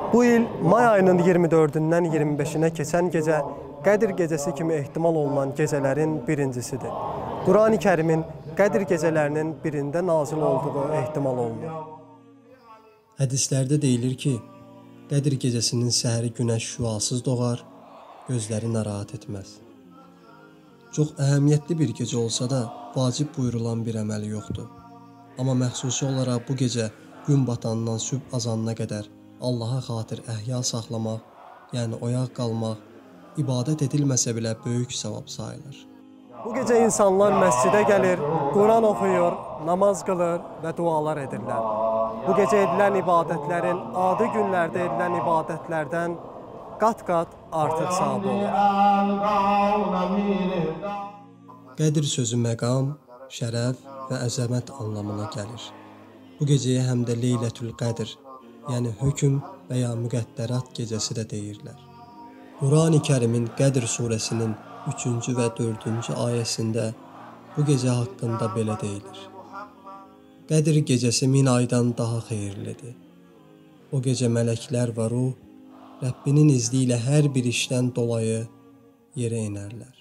Bu il may ayının 24-dən 25-nə keçən gecə Qədir gecəsi kimi ehtimal olunan gecələrin birincisidir. Qurani Kərimin Qədir gecələrinin birində nazil olduğu ehtimal olunur. Hədislərdə deyilir ki, Qədir gecəsinin səhəri günəş şüasız doğar, gözləri narahat etməz. Çox əhəmiyyətli bir gecə olsa da, vacib buyurulan bir əməli yoxdur. Amma məxsusi olaraq bu gecə gün batandan sübh azanına qədər Allaha xatir əhya saxlamaq, yəni oyaq qalmaq, ibadət edilməsə belə böyük savab sayılır. Bu gecə insanlar məscidə gəlir, Quran oxuyur, namaz qılır və dualar edirlər. Bu gecə edilən ibadətlərin adi günlərdə edilən ibadətlərdən qat-qat artıq savabı olur. Qədir sözü məqam, şərəf və əzəmət anlamına gəlir. Bu gecəyə həm də Leylətül Qədr, yəni hökm və ya müqəddərat gecəsi də deyirlər. Qurani Kərimin Qədr surəsinin 3-cü və 4-cü ayəsində bu gecə haqqında belə deyilir. Qədr gecəsi 1000 aydan daha xeyirlidir. O gecə mələklər və ruh Rəbbinin izni ilə hər bir işdən dolayı yerə enərlər.